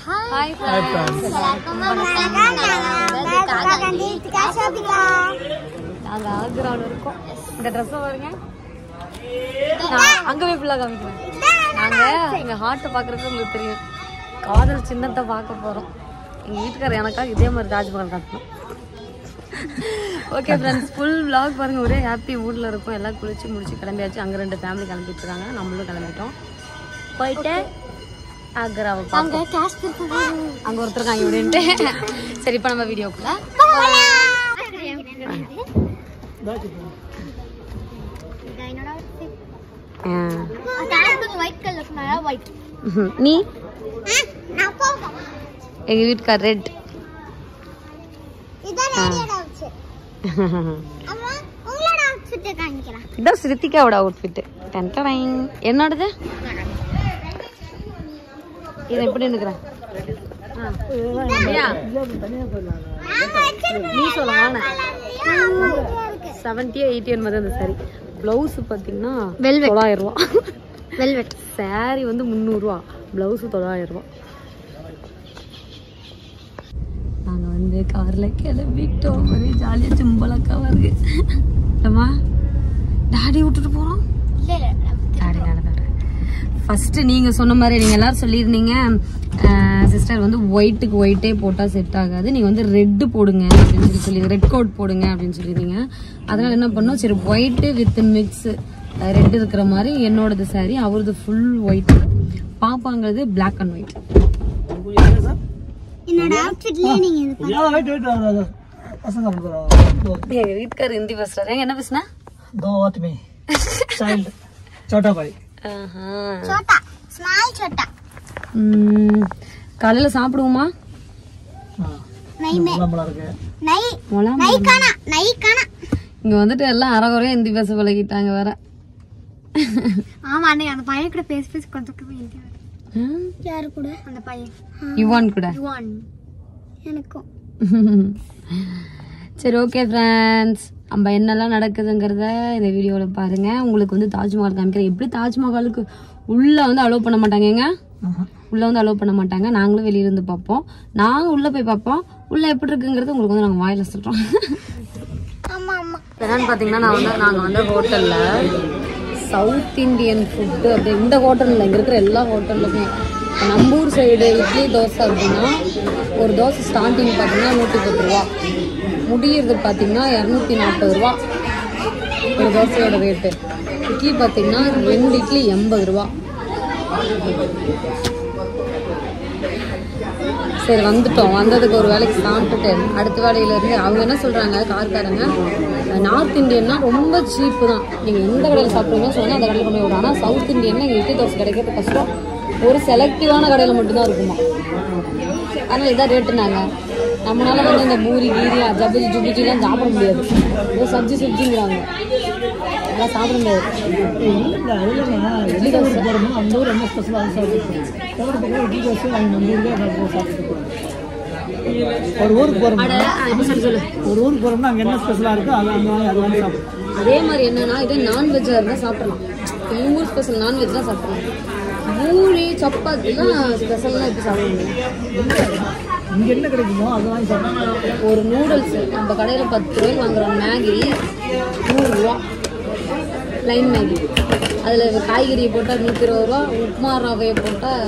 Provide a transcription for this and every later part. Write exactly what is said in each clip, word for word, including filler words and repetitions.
Hi friends. நாங்க ஆக்ரால இருக்கோம். இந்த Dress பாருங்க. நான் அங்க போய் ஃபுல்லா காமிக்கிறேன். நாங்க எங்க ஹார்ட் பாக்குறது உங்களுக்கு தெரியும். காதல் சின்னத்தை பார்க்க போறோம். எங்க வீட்டுக்காரர் எனக்காக இதே மாதிரி தாஜ்மஹால் காட்டணும். ஓகே ஃப்ரெண்ட்ஸ், ஃபுல் vlog பாருங்க. ஒரே ஹாப்பி மூட்ல இருக்கும். எல்லாம் குளிச்சு முடிச்சு கிளம்பியாச்சு. அங்க ரெண்டு ஃபேமிலி கிளம்பிட்டு இருக்காங்க. நம்மளும் கிளம்பிட்டோம். போயிட்டு ஆக்ராவை அங்க அங்க ஒருத்தர் இருக்காங்க இப்படின்ட்டு. சரி, இப்போ நம்ம வீடியோக்குள்ள நீ எங்க வீட்டுக்கார் ரெட். இதான் ஸ்ருத்திகாவோட அவுட்ஃபிட். என்னோடது இதை எப்படி நினைக்கிறேன் நீ சொல்ல செவன்டி எயிட்டி என்பது அந்த சாரி. பிளவுஸ் பார்த்தீங்கன்னா தொள்ளாயிரம் ரூபா. வெல்வெட் சாரி வந்து முந்நூறுரூவா, பிளவுஸ் தொள்ளாயிரம் ரூபா. நாங்கள் வந்து காரில் கிளம்பிட்டோம். ஒரே ஜாலியாக சிம்பளக்கா வருது. அம்மா டாடி விட்டுட்டு போகிறோம். டாடி நடந்தாரு. ஃபஸ்ட்டு நீங்கள் சொன்ன மாதிரி நீங்கள் எல்லோரும் சொல்லியிருந்தீங்க சிஸ்டர் வந்து ஒயிட்டுக்கு ஒயிட்டே போட்டால் செட் ஆகாது, நீங்கள் வந்து ரெட்டு போடுங்க அப்படின்னு சொல்லி சொல்லி ரெட் கோட் போடுங்க அப்படின்னு சொல்லியிருந்தீங்க. அதனால் என்ன பண்ணோம், சரி ஒயிட்டு வித் மிக்ஸு ரெட் இருக்கிற மாதிரி என்னோடது சாரி, அவரது ஃபுல் ஒயிட், பாப்பாங்கிறது பிளாக் அண்ட் ஒயிட். எங்கள் வீட்டுக்கார் ஹிந்தி பேசுறாரு. என்ன பேசுனா காலையில சாப்பிடுவோமா? இங்க வந்துட்டு எல்லாம் அரைகுறையா ஹிந்தி பேச பழகிட்டாங்க வேற. ஆமா, அன்னைக்கு அந்த பையன் கூட பேசி பேசி கொஞ்சம் யாரு கூட அந்த பையன் யுவான் கூட எனக்கும். சரி, ஓகே ஃப்ரெண்ட்ஸ், நம்ம என்னெல்லாம் நடக்குதுங்கிறத இந்த வீடியோவில் பாருங்க. உங்களுக்கு வந்து தாஜ்மஹால் காமிக்கிறேன். எப்படி தாஜ்மஹாலுக்கு உள்ள வந்து அலோவ் பண்ண மாட்டாங்க, உள்ள வந்து அலோவ் பண்ண மாட்டாங்க. நாங்களும் வெளியில இருந்து பார்ப்போம். நாங்கள் உள்ள போய் பார்ப்போம். உள்ள எப்படி இருக்குங்கிறது உங்களுக்கு வந்து நாங்கள் வாயில சொல்றோம். என்னன்னு பார்த்தீங்கன்னா, நான் வந்து நாங்கள் வந்து ஹோட்டலில் சவுத் இண்டியன் ஃபுட்டு அப்படி இந்த ஹோட்டலில் இங்கே இருக்கிற எல்லா ஹோட்டல்லுமே நம்ம ஊர் சைடு இட்லி தோசை அப்படின்னா ஒரு தோசை ஸ்டார்டிங் பார்த்தீங்கன்னா நூற்றி பத்து ரூபா, முடியறது பார்த்தீங்கன்னா இரநூத்தி நாற்பது ரூபா ஒரு தோசையோட ரேட்டு. இட்லி பார்த்தீங்கன்னா ரெண்டு இட்லி எண்பது ரூபா. சரி, வந்துட்டோம். வந்ததுக்கு ஒரு வேலைக்கு சாப்பிட்டுட்டு அடுத்த வேலையிலேருந்து அவங்க என்ன சொல்கிறாங்க, கார்காரங்க, நார்த் இண்டியன்னா ரொம்ப சீப்பு தான், நீங்கள் எந்த கடையில் சாப்பிடுவீங்கன்னு சொன்னால் அந்த கடையில் கொண்டு போய் விடும். ஆனால் சவுத் இண்டியனில் எங்கள் இட்லி தோசை கிடைக்கிறது கஷ்டம், ஒரு செலக்டிவான கடையில் மட்டும்தான் இருக்குமா. அதனால் இதான் ரேட்டுனாங்க. நம்மளால வந்து இந்த பூரி கீரி ஜபுஜி ஜுபிஜிலாம் சாப்பிட முடியாது. ஏதோ சப்ஜி சப்ஜிங்கிறாங்க, அதெல்லாம் சாப்பிட முடியாது. இட்லி தோசை அந்த ஊர் ரொம்ப ஸ்பெஷலாக ஒரு ஊருக்கு போறோம், ஒரு ஊருக்கு போறோம்னா அங்கே என்ன ஸ்பெஷலாக இருக்கோ அது அங்கே அது வந்து சாப்பிடும். அதே மாதிரி என்னன்னா, இதே நான்வெஜ்ஜாக இருந்தால் சாப்பிடலாம். எங்கள் ஊர் ஸ்பெஷல் நான்வெஜ் தான் சாப்பிடலாம். பூரி சப்பாத்திலாம் ஸ்பெஷல்லாம் எப்படி சாப்பிட முடியும்? இங்கே என்ன கிடைக்குமோ அதெல்லாம் சாப்பிடலாம். ஒரு நூடுல்ஸ் நம்ம கடையில் பத்து ரூபாய்க்கு வாங்குறோம் மேகி, நூறுரூவா ப்ளைன் மேகி. அதில் காய்கறியை போட்டால் நூற்றி இருபது ரூபா, உப்புமா ரவையை போட்டால்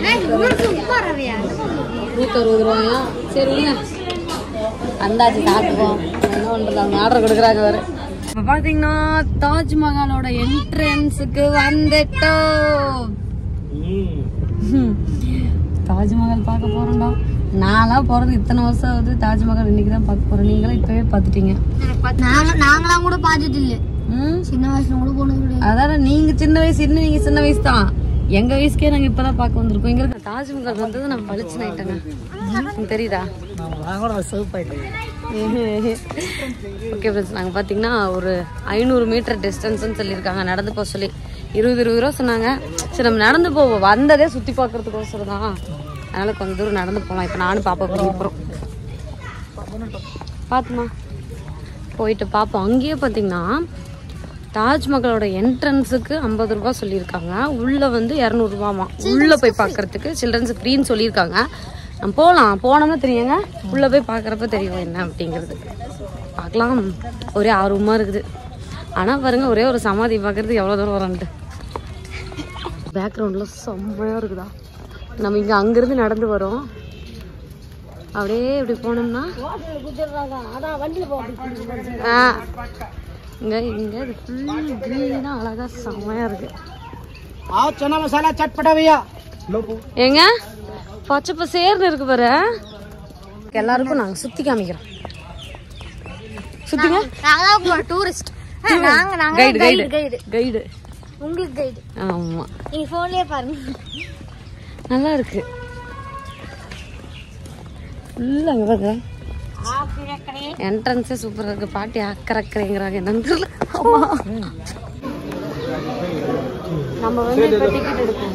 நூற்றி அறுபது ரூபாயா. சரி விடுங்க, அந்தாச்சு சாப்பிடுவோம். என்ன பண்ணுறது, அவங்க ஆர்டர் கொடுக்குறாங்க வேறு. இப்போ பார்த்தீங்கன்னா தாஜ்மஹாலோட என்ட்ரன்ஸுக்கு வந்துட்டோம். தாஜ்மஹால் பார்க்க போகிறோம்டா. நான்லாம் போகிறது இத்தனை வருஷம் ஆகுது, தாஜ்மஹால் இன்னைக்கு தான் பார்க்க போகிறேன். நீங்களும் இப்போவே பார்த்துட்டீங்க. நாங்களாம் கூட பார்த்துட்டு இல்லை, சின்ன வயசுல கூட போனது. அதான் நீங்கள் சின்ன வயசு, இன்னும் நீங்கள் சின்ன வயசு தான். எங்கள் வயசுக்கே நாங்கள் இப்போ தான் பார்க்க வந்திருக்கோம். இங்கே இருக்க தாஜ்மஹால் வந்தது நான் பளிச்சுன்னு ஆயிட்டேங்க. உங்களுக்கு தெரியுதா? ஓகே ஃப்ரெண்ட்ஸ், நாங்கள் பார்த்தீங்கன்னா ஒரு ஐநூறு மீட்டர் டிஸ்டன்ஸ்ன்னு சொல்லியிருக்காங்க நடந்து போக சொல்லி. இருபது இருபது ரூபா சொன்னாங்க. சரி, நம்ம நடந்து போவோம், வந்ததே சுற்றி பார்க்கறதுக்கோசரம் தான். அதனால் கொஞ்சம் தூரம் நடந்து போகலாம். இப்போ நானும் பாப்பா போகிறோம். பார்த்துமா போயிட்டு பார்ப்போம். அங்கேயே பார்த்தீங்கன்னா தாஜ்மஹாலோட என்ட்ரன்ஸுக்கு ஐம்பது ரூபா சொல்லியிருக்காங்க, உள்ள வந்து இரநூறுபாமா. உள்ள போய் பார்க்கறதுக்கு சில்ட்ரன்ஸ் ஃப்ரீன்னு சொல்லியிருக்காங்க. நம்ம போகலாம், போனோம்னா தெரியுங்க, உள்ள போய் பார்க்குறப்ப தெரியும் என்ன அப்படிங்கிறது. பார்க்கலாம், ஒரே ஆர்வமாக இருக்குது. ஆனால் பாருங்க, ஒரே ஒரு சமாதி பார்க்கறதுக்கு எவ்வளோ தூரம் வரன்ட்டு. பேக்ரவுண்டில் செம்மையாக இருக்குதா. நம்ம இங்கே அங்கேருந்து நடந்து வரோம், அப்படியே இப்படி போனோம்னா ஆ இங்கே இங்கே இது ஃபுல் க்ரீனாக அழகாக செம்மையாக இருக்கு. சனா மசாலா சட்பட்டாவையா ஏங்க பச்சை பசேர்னு இருக்கு பாரு. எல்லாருக்கும் நாங்கள் சுற்றி காமிக்கிறோம். சுத்திங்க. Tourist guide guide guide guide உங்களுக்கு கைடு. ஆமா, நீங்க போன்லயே பாருங்க, நல்லா இருக்கு. ஃபுல்லா அங்க பாருங்க, என்ட்ரன்ஸே சூப்பரா இருக்கு. பாட்டி அக்கறக்கறேங்கறாங்க என்னன்னு தெரியல. நம்ம வந்து இப்ப டிக்கெட் எடுப்போம்.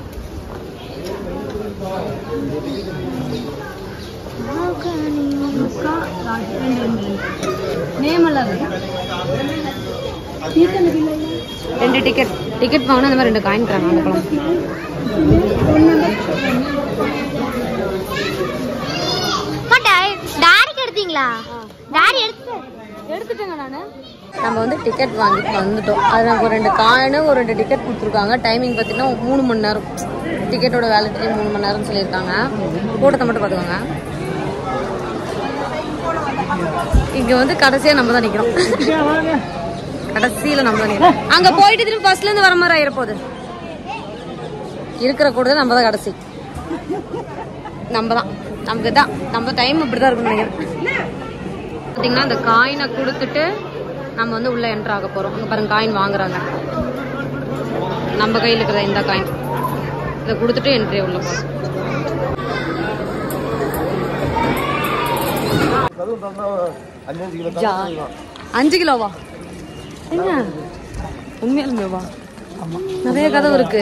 ரெண்டு டிக்கெட் டிக்கெட் வாங்கினா அந்த மாதிரி ரெண்டு காயின் தராங்க. அந்த பழம் டாடிக்கு எடுத்தீங்களா? டாடி எடுத்து எடுத்துட்டேங்க நானு. நம்ம வந்து டிக்கெட் வாங்கிட்டு வந்துட்டோம். அது நமக்கு ரெண்டு காயினு ஒரு ரெண்டு டிக்கெட் கொடுத்துருக்காங்க. டைமிங் பார்த்தீங்கன்னா மூணு மணி நேரம். டிக்கெட்டோட வேலிடிட்டி மூணு மணி நேரம்னு சொல்லியிருக்காங்க. கூட்டத்தை மட்டும் பார்த்துக்கோங்க. இங்க வந்து கடைசியா நம்ம தான் நிக்கிறோம். கடைசியில நம்ம தான் நிக்கிறோம். அங்க போயிட்டு திரும்பி பஸ்ல இருந்து வர மாதிரி ஆயிரப்போகுது. இருக்கிற கூட நம்ம தான் கடைசி. நம்ம தான் நமக்கு தான் நம்ம டைம் இப்படிதான் இருக்கும்னு நினைக்கிறேன். பார்த்தீங்கன்னா அந்த காயினை கொடுத்துட்டு நம்ம வந்து உள்ள என்டர் ஆக போறோம். அங்க பாருங்க காயின் வாங்குறாங்க. நம்ம கையில் இருக்கிற இந்த காயின் இதை கொடுத்துட்டு என்ட்ரி உள்ள போறோம். அஞ்சு கிலோவா? என்ன உண்மையாலுமேவா? நிறைய கதவு இருக்கு.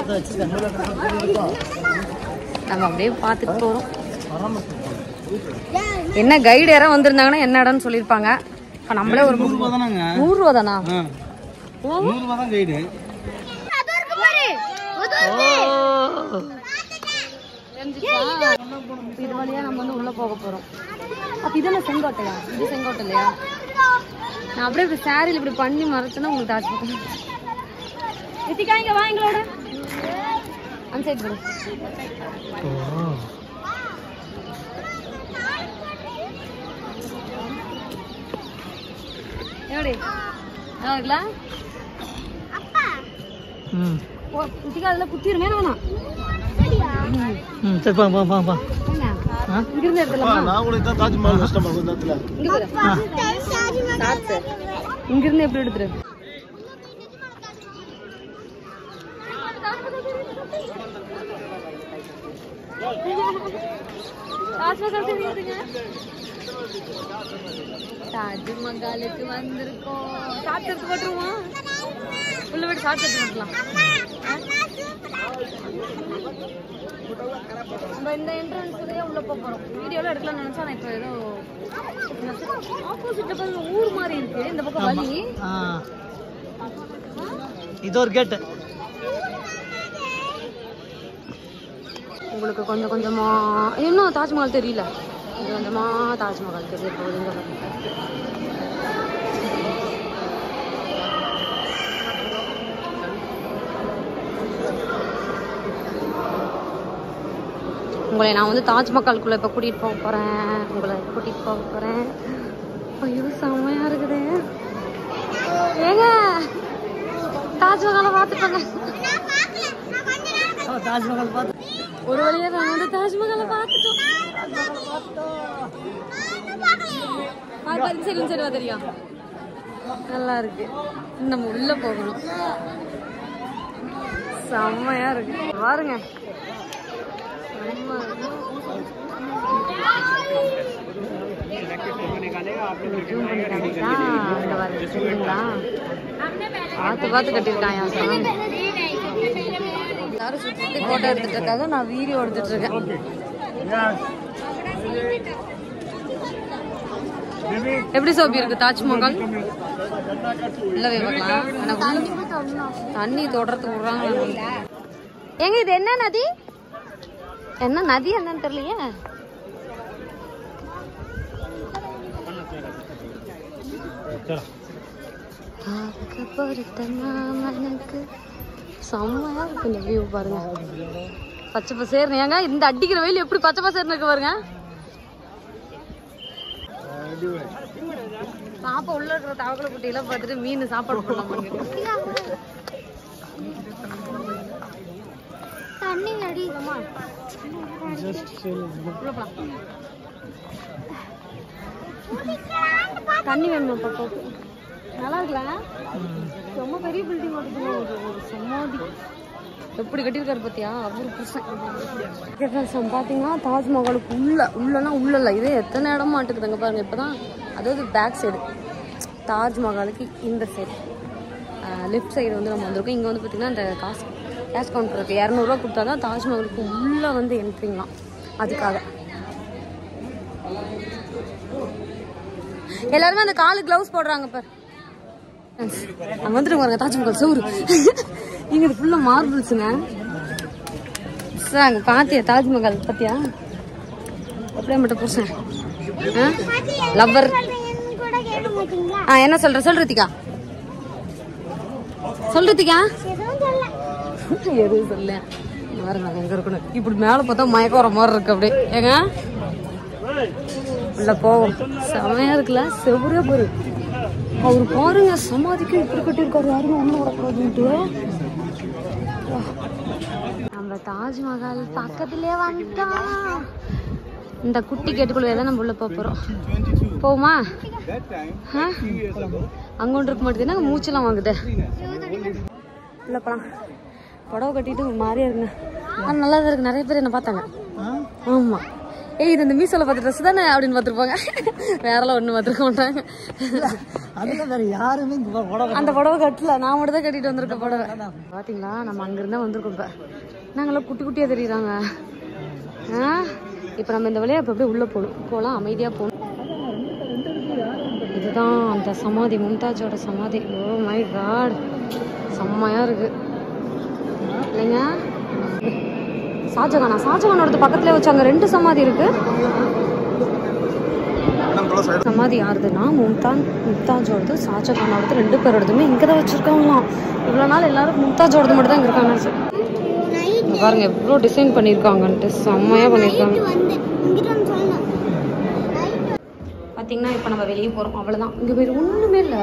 நம்ம அப்படியே பார்த்துட்டு போறோம். என்ன கைடு யாரும் வந்திருந்தாங்கன்னா என்ன இடம்னு சொல்லியிருப்பாங்க. இப்ப நம்மளே ஒரு நூறு ரூபா தானா? இது வழியா நம்ம வந்து உள்ள போக போறோம். அப்ப இதெல்லாம் செங்கோட்டையா? இது செங்கோட்டை இல்லையா? நான் அப்படியே இப்படி சாரியில் இப்படி பண்ணி மறைச்சேன்னா உங்களுக்கு தாஜ்மஹால். ரித்திகா இங்க வா, எங்களோட அந்த சைடு போடு. எப்படி நல்லா ரித்திகா அதெல்லாம் குத்திருமே வேணாம். சரி பா பா பா பா இங்கிருந்து எடுத்துலாம். நான் கூட தான் தாஜ்மஹால் கஸ்டமர் இந்த இடத்துல இங்க பாரு. சாத்து இங்கிருந்து எப்படி எடுத்துரு? தாஜ்மஹாலுக்கு வந்திருக்கோம். சாத்து எடுத்து போட்டுருவோம். உள்ள விட்டு சாத்து எடுத்து போட்டுலாம். நம்ம இந்த என்ட்ரன்ஸ்லயே உள்ள போக போறோம். வீடியோல எடுக்கலாம்னு நினைச்சா நான் இப்போ ஏதோ ஆப்போசிட்ல பாருங்க ஊர் மாதிரி இருக்கு. இந்த பக்கம் வழி. இது ஒரு கேட். உங்களுக்கு கொஞ்சம் கொஞ்சமா இன்னும் தாஜ்மஹால் தெரியல. கொஞ்சம் கொஞ்சமா தாஜ்மஹால் தெரிய போகுதுங்க. உங்களை நான் வந்து தாஜ்மஹாலுக்குள்ள இப்போ கூட்டிகிட்டு போக போகிறேன். உங்களை கூட்டிகிட்டு போக போகிறேன். ஐயோ செம்மையாக இருக்குது. ஏங்க தாஜ்மஹாலை பார்த்துட்டாங்க. தாஜ்மஹால் பார்த்து ஒரு வழியாக நான் வந்து தாஜ்மஹாலை பார்த்துட்டோம். சரி சரிவா தெரியும். நல்லா இருக்கு. நம்ம உள்ள போகணும். செம்மையாக இருக்கு பாருங்க. பார்த்து பார்த்து கட்டிருக்கான். எல்லாரும் சுத்தி போட்டோ எடுத்துட்டு இருக்காங்க. நான் வீடியோ எடுத்துட்டு இருக்கேன். எப்படி சோபி இருக்கு தாஜ்மஹால்? உள்ளவே பார்க்கலாம். தண்ணி தொடர்ந்து விடுறாங்க. எங்க இது என்ன நதி? என்ன நதி என்னன்னு தெரியலையே. செம்மையா இருக்கு இந்த வியூ பாருங்க. பச்சை பசேர்னு ஏங்க இந்த அடிக்கிற வெயில் எப்படி பச்சை பசேர்னு இருக்கு பாருங்க. பாப்பா உள்ள இருக்கிற தவக்கலை குட்டியெல்லாம் பார்த்துட்டு மீன் சாப்பாடு பண்ணலாம். தண்ணி அடிக்கமா தண்ணி வேணுமா பாப்பாவுக்கு? நல்லா இருக்குல்ல? ரொம்ப பெரிய பில்டிங் ஒரு சமாதி எப்படி கட்டியிருக்காரு பார்த்தியா? அவரு புருஷன் பார்த்தீங்கன்னா தாஜ்மஹாலுக்கு உள்ள உள்ளனா உள்ள இல்லை, இதே எத்தனை இடம் மாட்டுக்குதுங்க பாருங்க. இப்போதான் அதாவது பேக் சைடு தாஜ்மஹாலுக்கு இந்த சைடு லெஃப்ட் சைடு வந்து நம்ம வந்திருக்கோம். இங்கே வந்து பார்த்திங்கன்னா இந்த காசு கேஷ் கவுண்டர் இருக்குது. இரநூறுவா கொடுத்தா தான் தாஜ்மஹாலுக்கு உள்ளே வந்து என்ட்ரிங்களாம். அதுக்காக எல்லாருமே அந்த காலு கிளவுஸ் போடுறாங்க. பார் அங்கே வந்துட்டு பாருங்க தாஜ்மஹால் சோறு. இங்கே இது ஃபுல்லாக மார்பிள்ஸுங்க சார். அங்கே பார்த்தியா தாஜ்மஹால் பார்த்தியா? அப்படியே மட்டும் புருஷன் லவ்வர். ஆ என்ன சொல்ற சொல் ரித்திகா, சொல் ரித்திகா. எதுவும் சொல்ல பாருங்க எங்க இருக்கணும். இப்படி மேலே பார்த்தா மயக்கம் வர மாதிரி இருக்கு. அப்படியே ஏங்க உள்ள போவோம். செமையா இருக்குல்ல? செவரே பாரு. அவரு பாருங்க சமாதிக்கு இப்படி கட்டியிருக்காரு. யாருமே ஒன்றும் வரக்கூடாதுன்ட்டு நம்ம தாஜ்மஹால் பக்கத்துலயே வந்துட்டோம். இந்த குட்டி கேட்டுக்குள்ள தான் நம்ம உள்ள போறோம். போமா? அங்க ஒன்று இருக்க மாட்டேதுன்னா மூச்செல்லாம் வாங்குது. உள்ள போலாம். புடவை கட்டிட்டு ஒரு மாதிரியா இருக்குங்க. ஆனால் நல்லா தான் இருக்கு. நிறைய பேர் என்ன பார்த்தாங்க. ஆமா ஏய் இது இந்த மீசோல பார்த்த ட்ரெஸ் தானே அப்படின்னு பார்த்துருப்பாங்க. வேறெல்லாம் ஒன்றும் பார்த்துருக்க மாட்டாங்க. அந்த புடவை கட்டல, நான் மட்டும் தான் கட்டிட்டு வந்திருக்கேன் புடவை. பார்த்தீங்களா நம்ம அங்கிருந்தா வந்திருக்கோம். இப்போ நாங்களாம் குட்டி குட்டியாக தெரியுறாங்க. ஆ இப்போ நம்ம இந்த வழியாக இப்போ அப்படியே உள்ளே போகணும். போகலாம், அமைதியாக போகணும். இதுதான் அந்த சமாதி, மும்தாஜோட சமாதி. ஓ மை காட் செம்மையாக இருக்கு இல்லைங்க? ஷாஜகானா ஷாஜகானோட பக்கத்துல வச்சாங்க. ரெண்டு சமாதி இருக்கு. சமாதி யாருதுன்னா மும்தான் மும்தாஜோடது ஷாஜகானோடது ரெண்டு பேரோடதுமே இங்கே தான் வச்சிருக்காங்களாம். இவ்வளோ நாள் எல்லாரும் மும்தாஜோடது மட்டும் தான் இங்கே இருக்காங்க. பாருங்க எவ்வளோ டிசைன் பண்ணியிருக்காங்கன்ட்டு செம்மையாக பண்ணியிருக்காங்க. பார்த்தீங்கன்னா இப்போ நம்ம வெளியே போகிறோம் அவ்வளோதான். இங்கே வேறு ஒன்றுமே இல்லை.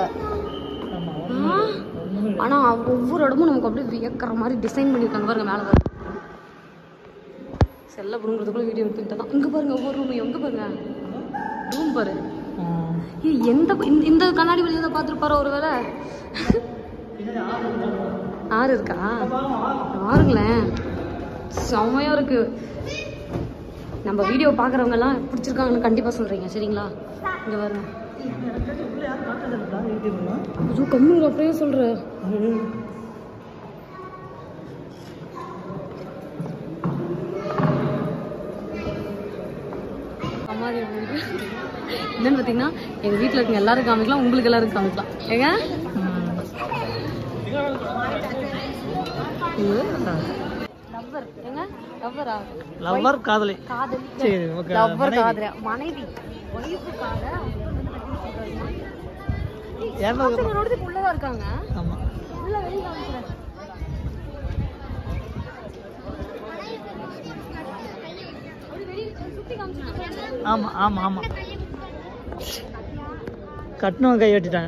ஆனால் ஒவ்வொரு இடமும் நமக்கு அப்படியே வியக்கிற மாதிரி டிசைன் பண்ணியிருக்காங்க. பாருங்க மேலே பாருங்க செல்ல புடுங்கிறதுக்குள்ள வீடியோ எடுத்துக்கிட்டு தான். இங்கே பாருங்க ஒவ்வொரு ரூம். எங்கே பாருங்க ரூம் பாரு. எந்த இந்த கண்ணாடி வழியாக தான் பார்த்துருப்பாரோ ஒரு வேலை. ஆறு இருக்கா? பாருங்களேன் செம்மையாக இருக்கு. நம்ம வீடியோ பார்க்குறவங்கலாம் பிடிச்சிருக்காங்கன்னு கண்டிப்பாக சொல்கிறீங்க சரிங்களா? இங்கே பாருங்க ஐயோ கம்மி அப்படியே சொல்கிறேன். என்னன்னு பார்த்தீங்கன்னா எங்கள் வீட்டில் இருக்க எல்லாரும் காமிக்கலாம், உங்களுக்கு எல்லாரும் காமிக்கலாம். ஏங்க லவ்வர் ஏங்க லவ்வரா? லவ்வர் காதலி. காதலி சரி ஓகே. லவ்வர் காதலி மனைவி ஒய்ஃபுக்காக ஏமாத்துறவரோட உள்ளதா இருக்காங்க. ஆமா உள்ள வெளிய காமிக்கிறேன். ஆமா ஆமா ஆமா கட்டணும் கை வெட்டிட்டாங்க.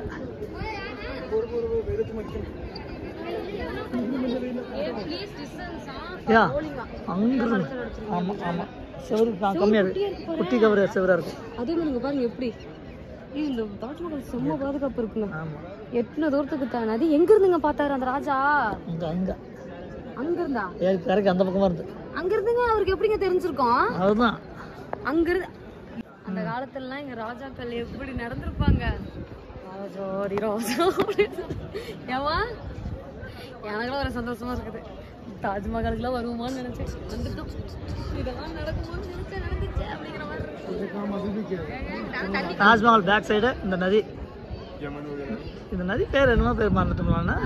யா அங்க ஆமா ஆமா செவரு கம்மியா இருக்கு. குட்டி கவர் செவரா இருக்கும். அதே மாதிரி நீங்க பாருங்க எப்படி இந்த தாஜ்மஹால் செம்ம பாதுகாப்பு இருக்குங்க. எத்தனை தூரத்துக்கு தான் அது எங்க இருந்துங்க பார்த்தாரு அந்த ராஜா? அங்க அங்க அங்க இருந்தா கரைக்கு அந்த பக்கமா இருந்து அங்க இருந்துங்க அவருக்கு எப்படிங்க தெரிஞ்சிருக்கும்? அதுதான் அங்க இருந்து அந்த காலத்துலலாம் எங்க ராஜாக்கள் எப்படி நடந்திருப்பாங்க. ராஜாடி ராஜா ஏவா எனக்குலாம் ஒரு சந்தோஷமா இருக்குது. தாஜ்மஹாலுக்குலாம் வருவோமான்னு நினைச்சேன். வந்துட்டோம். இதெல்லாம் நடக்குமோன்னு நினைச்சேன், நடந்துச்சு அப்படிங்கிற மாதிரி. தாஜ்மஹால் பேக் சைடு இந்த நதி இந்த நதி பேர் என்னமா பேர் மறந்துட்டோம்னா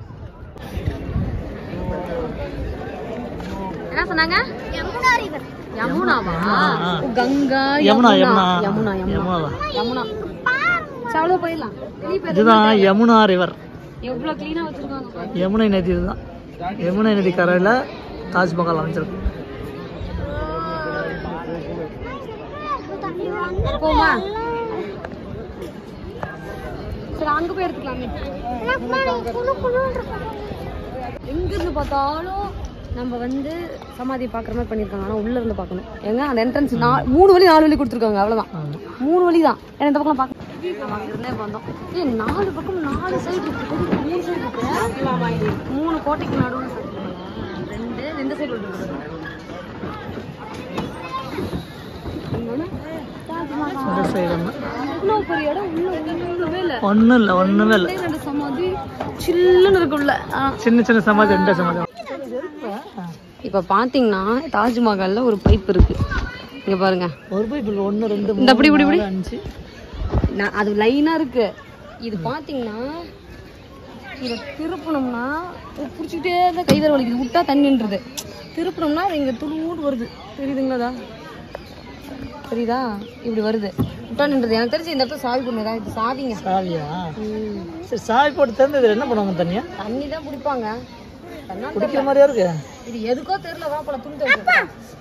என்ன சொன்னாங்க? யமுனா ரிவர். யமுனாவா? கங்கா யமுனா யமுனா யமுனா யமுனா யமுனா. சாவல போயிடலாம். இதுதான் யமுனா ரிவர். எவ்வளவு க்ளீனா வச்சிருக்காங்க பாருங்க. யமுனை நதி இதுதான். யமுனை நதி கரையில தாஜ்மஹால் அமைச்சிருக்கு. போமா சரி அங்க போய் எடுத்துக்கலாமே. எங்க இருந்து பார்த்தாலும் நம்ம வந்து சமாதி பாக்குற மாதிரி பண்ணிருக்காங்க. ஆனா உள்ள இருந்து பார்க்கணும். எங்க அந்த என்ட்ரன்ஸ் மூணு வழி நாலு வழி கொடுத்துருக்காங்க. அவ்வளவுதான், மூணு வழி தான். ஏன்னா இந்த பக்கம் பார்க்க நம்ம அங்க இருந்தே வந்தோம். ஏ நாலு பக்கம் நாலு சைடு இருக்கு. மூணு சைடு இருக்கு. மூணு கோட்டைக்கு நடுவில் ரெண்டு ரெண்டு சைடு இருக்கு. ஒண்ணும் இல்ல ஒண்ணுமே இல்ல. சமாதி சில்லுன்னு இருக்குள்ள சின்ன சின்ன சமாதி ரெண்டு சமாதி. இப்ப பாத்தீங்கன்னா தாஜ்மஹால்ல ஒரு பைப் இருக்கு. இங்க பாருங்க, ஒரு பைப் இல்ல, ஒன்னு ரெண்டு இந்த அப்படி இப்படி இப்படி அஞ்சு அது லைனா இருக்கு. இது பாத்தீங்கன்னா இத திருப்பணும்னா புடிச்சுட்டே இருந்தா கைதற வலிக்குது. விட்டா தண்ணின்றது. திருப்பணும்னா அது இங்க துளூண்டு வருது. தெரியுதுங்களா? தெரியுதா? இப்படி வருது. விட்டா நின்றது. எனக்கு தெரிஞ்சு இந்த இடத்துல சாவி பண்ணுதா? இது சாவிங்க. சாவியா? சரி, சாவி போட்டு திறந்து என்ன பண்ணுவாங்க? தண்ணியா தண்ணி தான் குடிப்பாங்க. குடிக்கிற மாதிரியா இருக்கு. இது எதுக்கோ தெரியல. வா போல துணி துவைக்க.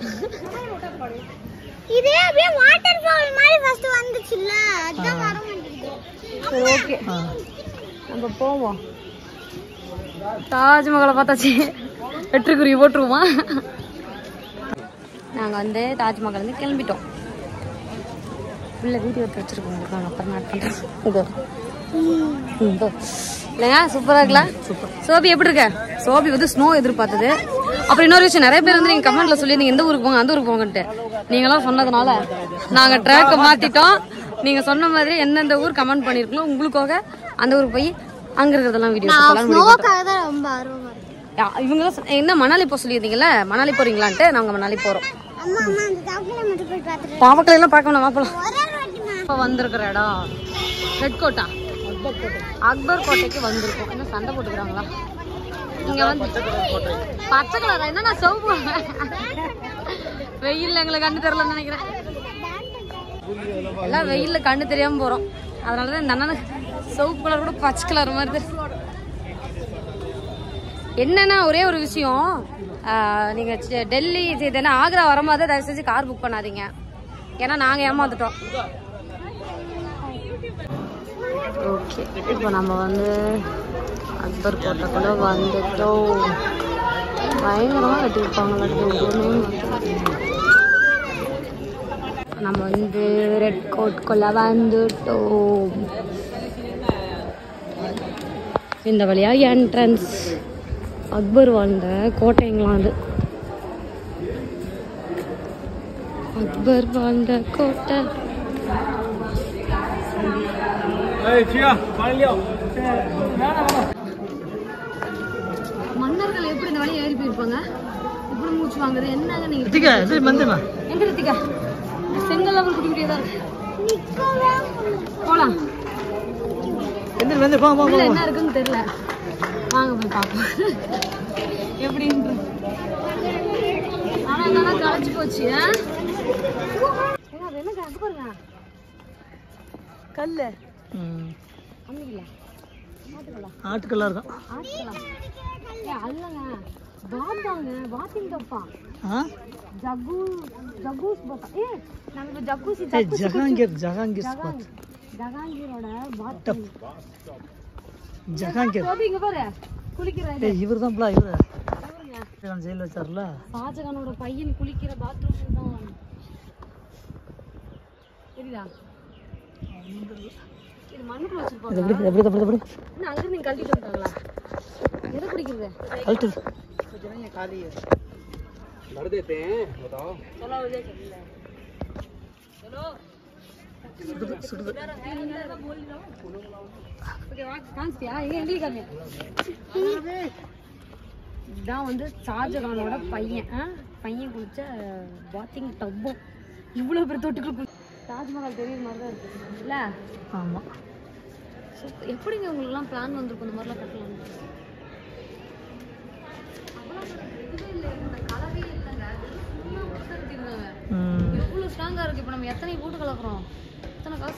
இதே அப்படியே வாட்டர் ஃபால் மாதிரி ஃபர்ஸ்ட் வந்துச்சுல, அதான் வர மாட்டேங்குது. ஓகே, நம்ம போவோம். தாஜ்மஹாலை பார்த்தாச்சு. வெற்றிக்குருவி போட்டுருவோமா? நாங்கள் வந்து தாஜ்மஹால் வந்து கிளம்பிட்டோம். உள்ள வீடியோ எடுத்து வச்சிருக்கோம். உங்களுக்கு அப்புறம் நான் பண்ணுறேன். இல்லைங்க, சூப்பராக இருக்கலாம். சோபி எப்படி இருக்க? சோபி வந்து ஸ்னோ எதிர்பார்த்தது. அப்புறம் இன்னொரு விஷயம், நிறைய பேர் வந்து நீங்கள் கமெண்ட்ல சொல்லியிருந்தீங்க எந்த ஊருக்கு போங்க அந்த ஊருக்கு போங்கன்ட்டு. நீங்களாம் சொன்னதுனால நாங்கள் ட்ராக்கை மாற்றிட்டோம். நீங்கள் சொன்ன மாதிரி எந்தெந்த ஊர் கமெண்ட் பண்ணியிருக்கோம் உங்களுக்காக அந்த ஊருக்கு போய் அங்கே இருக்கிறதெல்லாம் வீடியோ ரொம்ப ஆர்வமா இருக்கு. இவங்க தான் என்ன மணாலி போக சொல்லியிருந்தீங்கல்ல, மணாலி போறீங்களான்ட்டு நாங்கள் மணாலி போகிறோம். பாவக்கலை எல்லாம் பார்க்கணும். வாப்பலாம். இப்போ வந்திருக்கிற இடம் ரெட் கோட்டா, அக்பர் கோட்டைக்கு வந்திருக்கோம். என்ன சண்டை போட்டுக்கிறாங்களா இங்க வந்து? பச்சை கலரா? என்ன சிவப்பு? வெயில்ல எங்களுக்கு கண்ணு தெரியலன்னு நினைக்கிறேன். எல்லாம் வெயில்ல கண்ணு தெரியாம போறோம். அதனாலதான் இந்த அண்ணன் சிவப்பு கலர் கூட பச்சை கலர் மாதிரி. என்னன்னா ஒரே ஒரு விஷயம், நீங்க டெல்லி இது ஆக்ரா வரும்போது தயவு செஞ்சு கார் புக் பண்ணாதீங்க. ஏன்னா நாங்க ஏமாந்துட்டோம். ஓகே, இப்போ நம்ம வந்து அக்பர் கோட்டைக்குள்ள வந்துட்டோம். பயங்கரமா கட்டிருப்பாங்க. நம்ம வந்து ரெட் கோட்குள்ள வந்துட்டோம். இந்த வழியா என்ட்ரன்ஸ். அக்பர் வாழ்ந்த கோட்டைங்களாம் அது. அக்பர் வாழ்ந்த கோட்டை. மன்னர்கள் எப்படி இந்த வழியை ஏறி போயிருப்பாங்க? இப்படி மூச்சு வாங்குறது என்னங்க? நீங்க எங்க ரித்திகா? செங்கல் அவர் குட்டி குட்டியா தான் இருக்கு. போலாம். என்ன இருக்குன்னு தெரியல. வாங்க போய் பார்ப்போம் எப்படின்னு. ஆனா என்னன்னா களைச்சு போச்சு. அது என்ன கணக்கு பாருங்க, கல்லு ஆட்டுக்கல்லா இருக்கும். அல்லங்க பாம்பாங்க, பாத்திங் தப்பா. ஜகு ஜகூஸ் பாத்தா. ஏ நம்ம jacuzzi jacuzzi Jahangir Jahangir spot. ஜஹாங்கீரோட பாத் ஜஹாங்கீர். இங்க பாரு குளிக்கிறாரு. ஏய் இவர் தான் ப்ளா இவர். இவன் ஜெயில வச்சார்ல. ஷாஜகானோட பையன் குளிக்கிற பாத்ரூம் தான். தெரியுதா? இது மண்ணுக்குள்ள வச்சிருப்பாங்க. இது எப்படி எப்படி எப்படி எப்படி? என்ன அங்க நீங்க கழட்டிட்டு வந்தாங்களா? எதை குடிக்கிறது? கழட்டு. கொஞ்சம் காலி लड़ देते हैं, बताओ। चलो मुझे चल चलो சுடுது சுடுது. ஓகே வா கான்ஸ்டியா எங்க எங்க காமி. இதான் வந்து ஷாஜகானோட பையன். பையன் குளிச்ச பாத்திங் டப். இவ்வளவு பேர் தொட்டுக்கு தாஜ்மஹால் தெரியுற மாதிரி தான் இருக்கு இல்ல? ஆமா. சூப்பர். எப்படிங்க உங்களுக்குலாம் பிளான் வந்திருக்கும் இந்த மாதிரிலாம் கட்டலாம்? இதுவே இல்லை, இந்த கலவே இல்லைங்க. எவ்வளோ ஸ்ட்ராங்காக இருக்குது. இப்போ நம்ம எத்தனை போட்டு கலக்குறோம், எத்தனை காசு